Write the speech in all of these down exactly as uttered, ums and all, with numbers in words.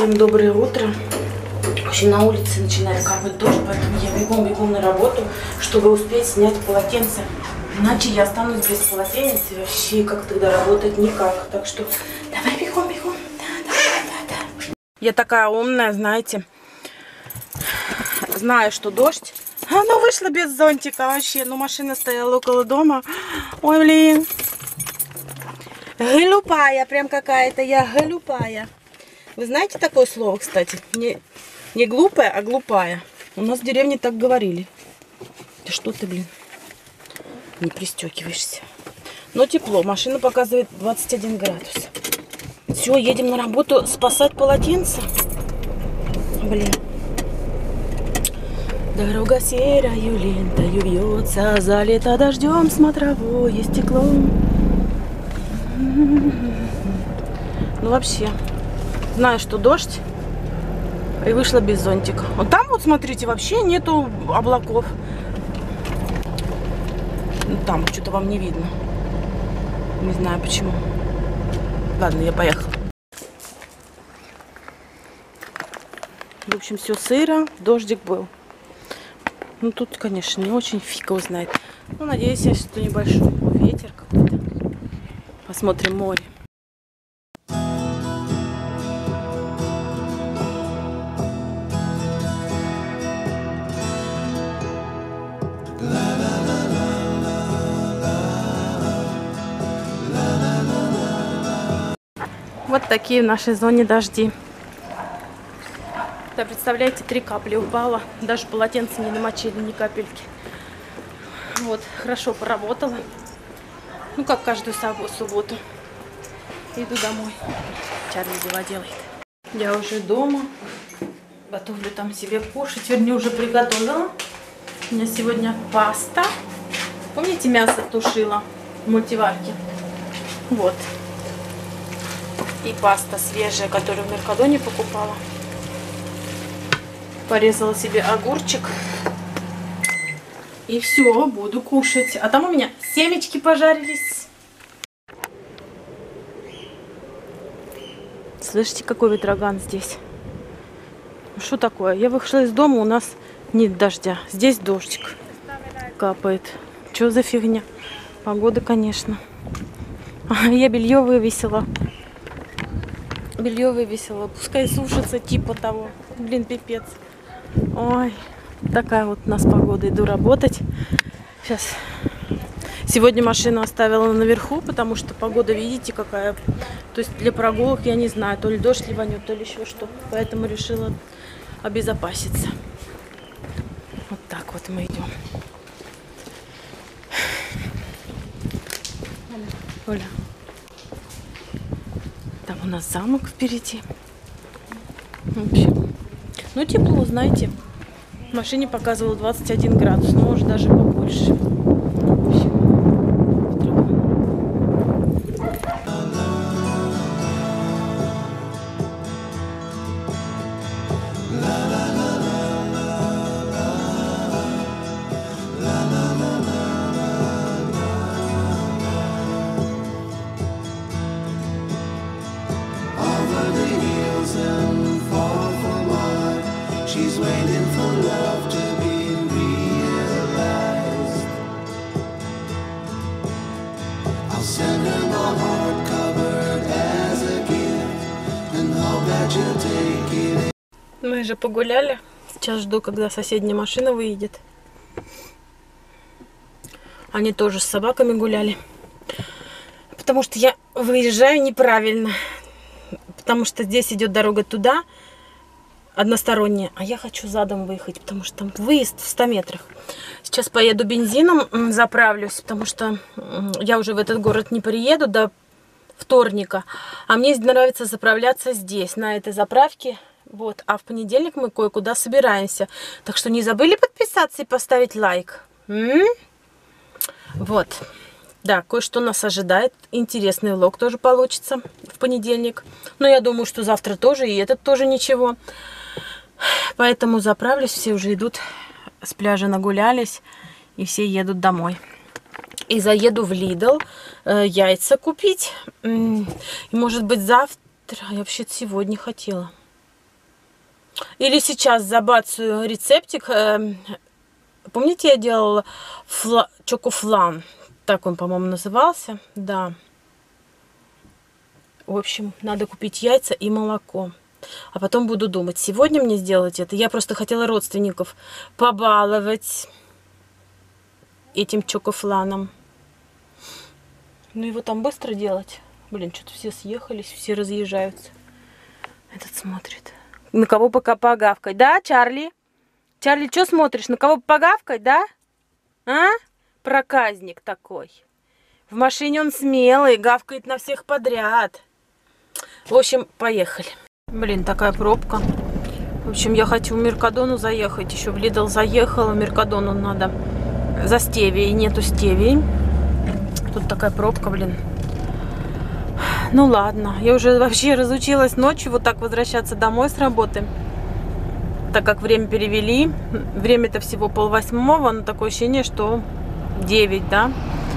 Всем доброе утро. Вообще на улице начинает капать дождь, поэтому я бегом-бегом на работу, чтобы успеть снять полотенце. Иначе я останусь без полотенец и вообще как тогда работать никак. Так что давай бегом-бегом. Да, да, да, да. Я такая умная, знаете. Знаю, что дождь. А, ну вышла без зонтика вообще. Ну машина стояла около дома. Ой, блин. Глупая прям какая-то я, глупая. Вы знаете такое слово, кстати? Не, не глупая, а глупая. У нас в деревне так говорили. Да что ты, блин, не пристегиваешься. Но тепло. Машина показывает двадцать один градус. Все, едем на работу спасать полотенце. Блин. Дорога серою лентою вьется, залита дождем смотровое стекло. Ну вообще, знаю, что дождь, и вышла без зонтика. Вот там вот, смотрите, вообще нету облаков. Ну, там что-то вам не видно. Не знаю почему. Ладно, я поехала. В общем, все сыро, дождик был. Ну, тут, конечно, не очень, фиг его знает. Ну, надеюсь, что небольшой ветер какой-то. Посмотрим море. Вот такие в нашей зоне дожди. Да, представляете, три капли упало. Даже полотенце не намочили, ни капельки. Вот, хорошо поработала. Ну, как каждую субботу. Иду домой. Чарли дела делает. Я уже дома. Готовлю там себе кушать. Вернее, уже приготовила. У меня сегодня паста. Помните, мясо тушила в мультиварке? Вот. И паста свежая, которую в Меркадоне покупала. Порезала себе огурчик. И все, буду кушать. А там у меня семечки пожарились. Слышите, какой ветроган здесь? Что такое? Я вышла из дома, у нас нет дождя. Здесь дождик капает. Что за фигня? Погода, конечно. Я белье вывесила. Белье вывесила. Пускай сушится, типа того. Блин, пипец. Ой, такая вот у нас погода. Иду работать. Сейчас. Сегодня машину оставила наверху, потому что погода, видите, какая. То есть для прогулок, я не знаю, то ли дождь ливанет, то ли еще что. Поэтому решила обезопаситься. Вот так вот мы идем. Оля. Там у нас замок впереди. В общем, ну тепло, знаете. В машине показывало двадцать один градус, но может даже побольше. В общем, she's waiting for love to be realized. I'll send her my heart covered as a gift and hope that you'll take it. Мы же погуляли. Сейчас жду, когда соседняя машина выедет. Они тоже с собаками гуляли. Потому что я выезжаю неправильно. Потому что здесь идет дорога туда, односторонняя, а я хочу задом выехать, потому что там выезд в ста метрах. Сейчас поеду бензином, заправлюсь, потому что я уже в этот город не приеду до вторника. А мне нравится заправляться здесь, на этой заправке. Вот. А в понедельник мы кое-куда собираемся. Так что не забыли подписаться и поставить лайк. М? Вот. Да, кое-что нас ожидает. Интересный влог тоже получится в понедельник. Но я думаю, что завтра тоже, и этот тоже ничего. Поэтому заправлюсь, все уже идут с пляжа, нагулялись, и все едут домой. И заеду в Lidl э, яйца купить. И, может быть, завтра, я вообще-то сегодня хотела. Или сейчас забацаю рецептик. Помните, я делала фла... чокофлан? Так он, по-моему, назывался. Да. В общем, надо купить яйца и молоко. А потом буду думать, сегодня мне сделать это. Я просто хотела родственников побаловать этим чокофланом. Ну, его там быстро делать. Блин, что-то все съехались, все разъезжаются. Этот смотрит. На кого пока погавкать, да, Чарли? Чарли, что смотришь? На кого погавкать, да? А? Проказник такой. В машине он смелый, гавкает на всех подряд. В общем, поехали. Блин, такая пробка. В общем, я хочу в Меркадону заехать. Еще в Лидл заехала. В Меркадону надо за стевией. Нету стевии. Тут такая пробка, блин. Ну ладно. Я уже вообще разучилась ночью вот так возвращаться домой с работы. Так как время перевели. Время-то всего полвосьмого. Но такое ощущение, что девять, да?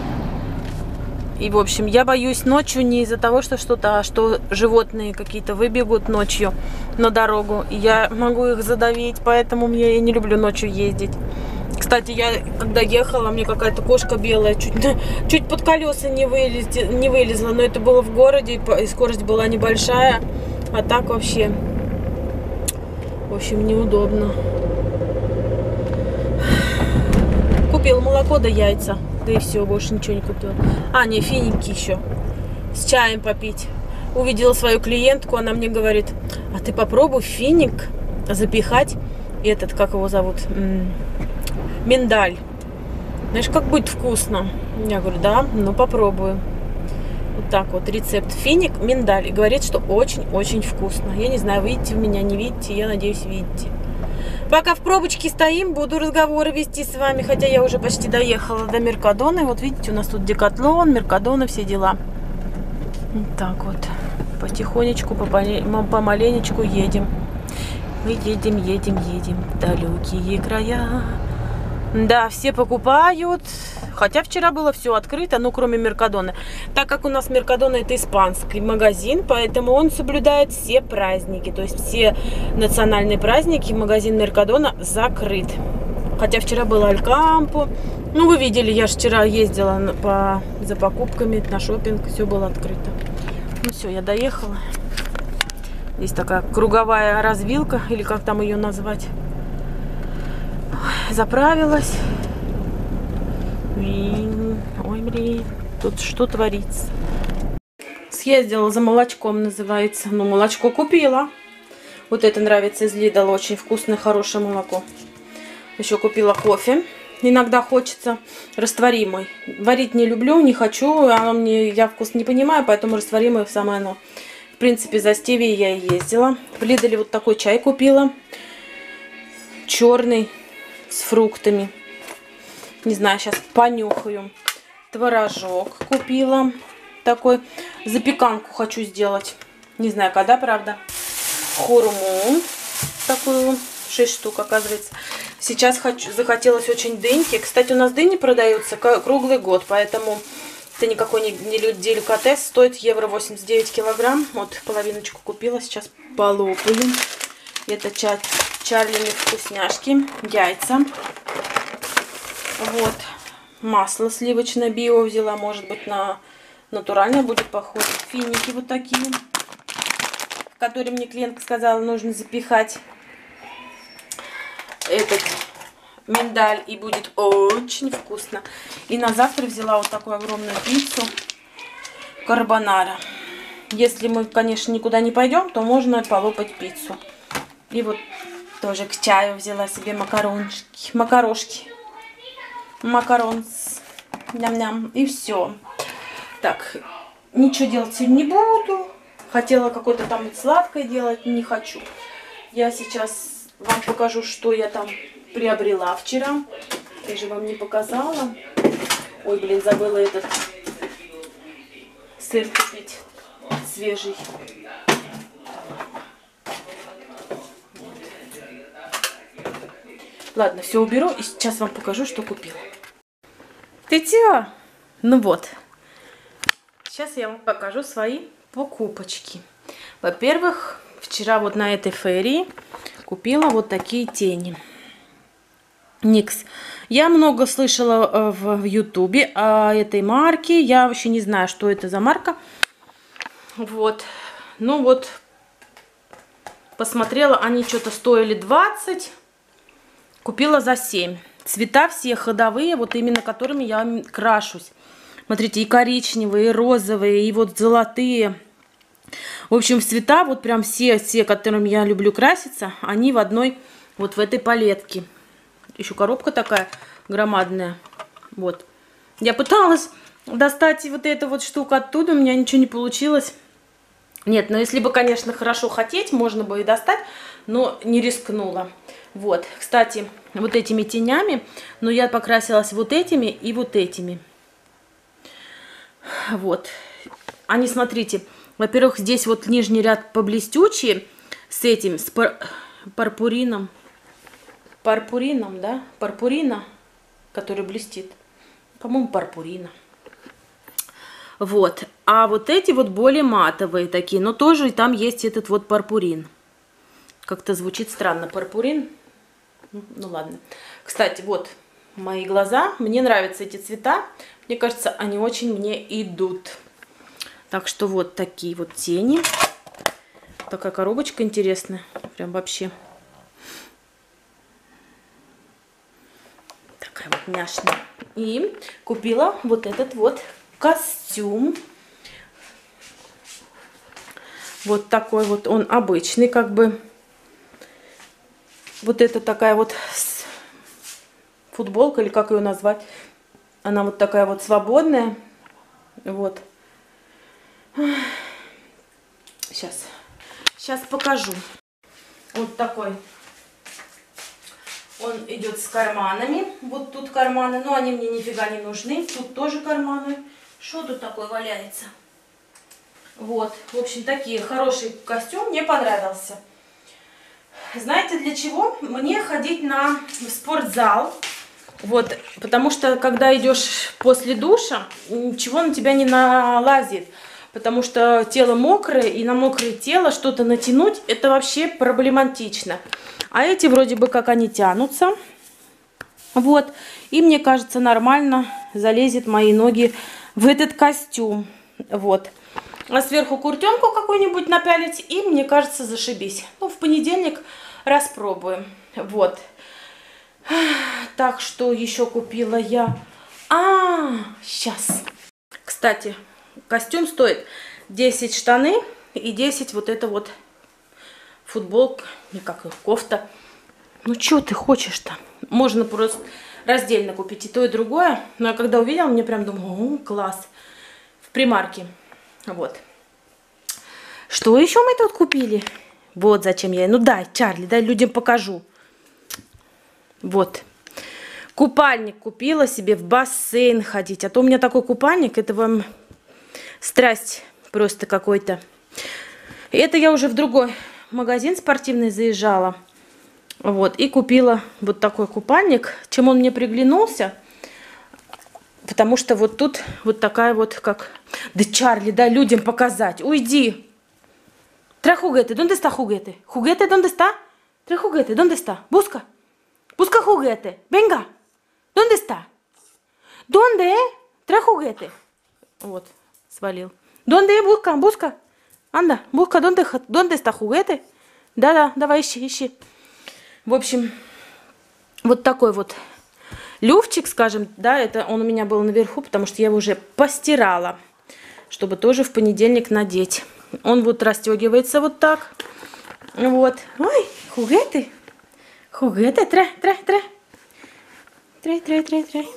И, в общем, я боюсь ночью не из-за того, что что-то, а что животные какие-то выбегут ночью на дорогу. И я могу их задавить, поэтому я, я не люблю ночью ездить. Кстати, я когда ехала, мне какая-то кошка белая чуть, чуть под колеса не, вылез, не вылезла. Но это было в городе, и скорость была небольшая. А так вообще, в общем, неудобно. Купил молоко да яйца. Да и все, больше ничего не купила. А, не, финики еще. С чаем попить. Увидела свою клиентку, она мне говорит, а ты попробуй финик запихать этот, как его зовут, М-м, миндаль. Знаешь, как будет вкусно? Я говорю, да, ну попробую. Вот так вот, рецепт финик, миндаль. И говорит, что очень-очень вкусно. Я не знаю, видите вы меня, не видите, я надеюсь, видите. Пока в пробочке стоим, буду разговоры вести с вами, хотя я уже почти доехала до Меркадона. И вот видите, у нас тут Декатлон, Меркадона, все дела. Вот так вот, потихонечку, помаленечку едем. Мы едем, едем, едем в далекие края. Да, все покупают. Хотя вчера было все открыто, ну, кроме Меркадона. Так как у нас Меркадона это испанский магазин, поэтому он соблюдает все праздники. То есть все национальные праздники магазин Меркадона закрыт. Хотя вчера было Алькампо. Ну, вы видели, я же вчера ездила по, за покупками на шопинг. Все было открыто. Ну, все, я доехала. Здесь такая круговая развилка, или как там ее назвать. Ой, заправилась. Ой, блин, тут что творится? Съездила за молочком, называется. Ну, молочко купила. Вот это нравится из Lidl, очень вкусное, хорошее молоко. Еще купила кофе. Иногда хочется растворимый. Варить не люблю, не хочу. Оно мне, я вкус не понимаю, поэтому растворимое самое оно. В принципе, за стевией я и ездила. В Lidl вот такой чай купила. Черный, с фруктами. Не знаю, сейчас понюхаю. Творожок купила. Такой. Запеканку хочу сделать. Не знаю, когда, правда. Хурму. Такую. шесть штук, оказывается. Сейчас хочу, захотелось очень дыньки. Кстати, у нас дыни продаются круглый год. Поэтому это никакой не, не деликатес. Стоит евро восемьдесят девять килограмм. Вот половиночку купила. Сейчас полопаю. Это ча Чарлины вкусняшки. Яйца. Вот, масло сливочное био взяла, может быть, на натуральное будет похоже. Финики вот такие, в которые мне клиентка сказала, нужно запихать этот миндаль, и будет очень вкусно. И на завтра взяла вот такую огромную пиццу карбонара. Если мы, конечно, никуда не пойдем, то можно полопать пиццу. И вот тоже к чаю взяла себе макарончики, макарошки. Макаронс. Ням-ням. И все. Так, ничего делать сегодня не буду. Хотела какое-то там сладкое делать, не хочу. Я сейчас вам покажу, что я там приобрела вчера. Я же вам не показала. Ой, блин, забыла этот сыр купить. Свежий. Ладно, все уберу и сейчас вам покажу, что купила. Ты чё? Ну вот. Сейчас я вам покажу свои покупочки. Во-первых, вчера вот на этой ферии купила вот такие тени. Никс. Я много слышала в Ютубе о этой марке. Я вообще не знаю, что это за марка. Вот. Ну вот. Посмотрела, они что-то стоили двадцать. Купила за семь. Цвета все ходовые, вот именно которыми я крашусь. Смотрите, и коричневые, и розовые, и вот золотые. В общем, цвета, вот прям все, все, которыми я люблю краситься, они в одной, вот в этой палетке. Еще коробка такая громадная. Вот. Я пыталась достать вот эту вот штуку оттуда, у меня ничего не получилось. Нет, ну если бы, конечно, хорошо хотеть, можно бы и достать, но не рискнула. Вот, кстати, вот этими тенями, но я покрасилась вот этими и вот этими. Вот. Они, смотрите, во-первых, здесь вот нижний ряд поблестючие с этим, с пар парпурином. Парпурином, да? Парпурина, который блестит. По-моему, парпурина. Вот. А вот эти вот более матовые такие, но тоже там есть этот вот парпурин. Как-то звучит странно. Парпурин. Ну, ну ладно. Кстати, вот мои глаза. Мне нравятся эти цвета. Мне кажется, они очень мне идут. Так что вот такие вот тени. Такая коробочка интересная. Прям вообще. Такая вот няшная. И купила вот этот вот костюм. Вот такой вот он обычный, как бы. Вот это такая вот футболка, или как ее назвать. Она вот такая вот свободная. Вот. Сейчас. Сейчас покажу. Вот такой. Он идет с карманами. Вот тут карманы. Но они мне нифига не нужны. Тут тоже карманы. Что тут такое валяется? Вот. В общем, такие хороший костюм. Мне понравился. Знаете, для чего? Мне ходить на спортзал. Вот. Потому что, когда идешь после душа, ничего на тебя не налазит. Потому что тело мокрое, и на мокрое тело что-то натянуть, это вообще проблематично. А эти вроде бы как они тянутся. Вот. И мне кажется, нормально залезет мои ноги в этот костюм. Вот. А сверху куртенку какую-нибудь напялить, и мне кажется, зашибись. Ну, в понедельник распробуем. Вот. Так что еще купила я. А, сейчас. Кстати, костюм стоит десять штаны и десять вот это вот футболка, не как кофта. Ну, что ты хочешь-то? Можно просто раздельно купить и то, и другое. Но я когда увидела, мне прям думаю, о, класс. В примарке. Вот. Что еще мы тут купили? Вот зачем я... Ну, дай, Чарли, дай людям покажу. Вот. Купальник купила себе в бассейн ходить. А то у меня такой купальник, это вам страсть просто какой-то. Это я уже в другой магазин спортивный заезжала. Вот. И купила вот такой купальник. Чем он мне приглянулся? Потому что вот тут вот такая вот как... Да, Чарли, дай людям показать. Уйди. Tre juguete. ¿Dónde está juguete? ¿Juguete dónde está? Tre juguete. ¿Dónde está? Busca. Busca juguete. Venga. ¿Dónde está? ¿Dónde? Tre juguete. Вот, свалил. ¿Dónde? Busca, busca. Anda, busca. ¿Dónde, dónde está juguete? Да-да, давай ищи, ищи. В общем, вот такой вот люфчик, скажем, да, это он у меня был наверху, потому что я его уже постирала, чтобы тоже в понедельник надеть. Он вот расстегивается вот так. Вот. Ой, juguete. Juguete, trae, trae, trae. Trae, trae, trae, trae.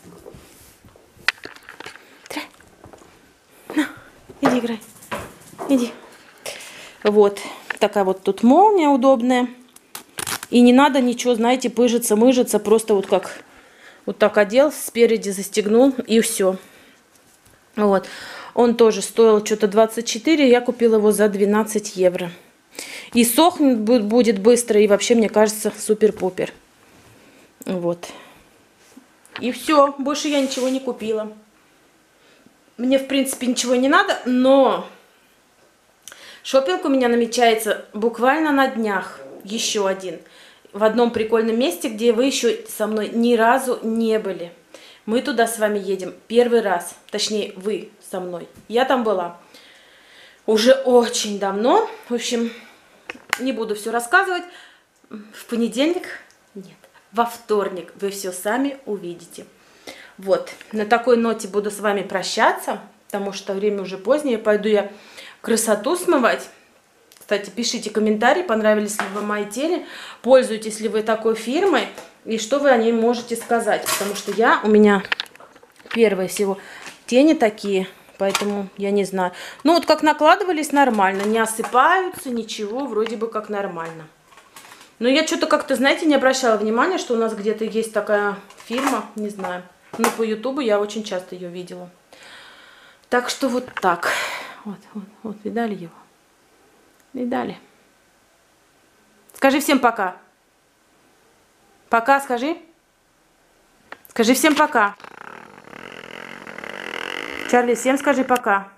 Trae. На, иди играй. Иди. Вот. Такая вот тут молния удобная. И не надо ничего, знаете, пыжиться, мыжиться. Просто вот как вот так одел, спереди застегнул и все. Вот. Он тоже стоил что-то двадцать четыре, я купила его за двенадцать евро. И сохнет будет быстро, и вообще, мне кажется, супер-пупер. Вот. И все, больше я ничего не купила. Мне, в принципе, ничего не надо, но шопинг у меня намечается буквально на днях. еще один. В одном прикольном месте, где вы еще со мной ни разу не были. Мы туда с вами едем первый раз. Точнее, вы со мной. Я там была уже очень давно. В общем, не буду все рассказывать. В понедельник, нет, во вторник вы все сами увидите. Вот, на такой ноте буду с вами прощаться, потому что время уже позднее. Пойду я красоту смывать. Кстати, пишите комментарии, понравились ли вам мои тени, пользуетесь ли вы такой фирмой и что вы о ней можете сказать. Потому что я, у меня первые всего тени такие, поэтому я не знаю. Ну вот как накладывались, нормально, не осыпаются, ничего, вроде бы как нормально. Но я что-то как-то, знаете, не обращала внимания, что у нас где-то есть такая фирма, не знаю. Но по ютубу я очень часто ее видела. Так что вот так. Вот, вот, вот, видали его? Видали? Скажи всем пока. Пока, скажи. Скажи всем пока. Чарли, всем скажи пока.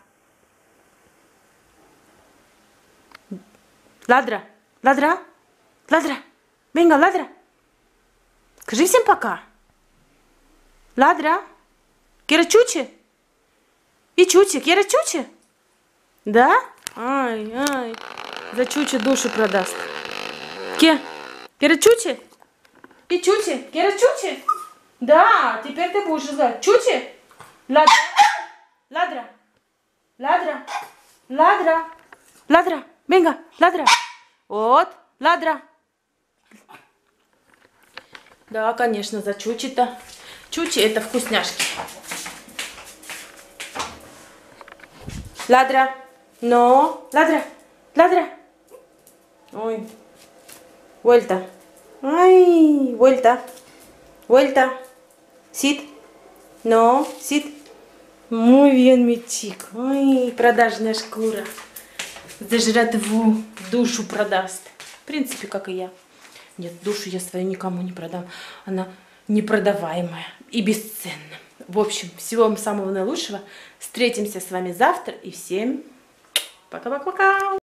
Ладра, ладра, ладра. Venga, ладра. Скажи всем пока. Ладра. Кира чучи? И чучи, Кира чучи? Да? Ай, ай. За чучи душу продаст. Ке? Кира чучи? И чучи? Кира чучи? Да, теперь ты будешь знать. Чучи? Ладра. Ладра. Ладра. Ладра. Ладра. Venga, ладра. Вот, ладра. Да, конечно, за чучи-то. Чучи это вкусняшки. Ладра. Но. Ладра. Ладра. Ой. Vuelta. Ай, vuelta. Vuelta. Sit. No. Sit. Muy bien, митик. Ой, продажная шкура. За жратву душу продаст. В принципе, как и я. Нет, душу я свою никому не продам. Она непродаваемая и бесценна. В общем, всего вам самого наилучшего. Встретимся с вами завтра. И всем пока-пока-пока.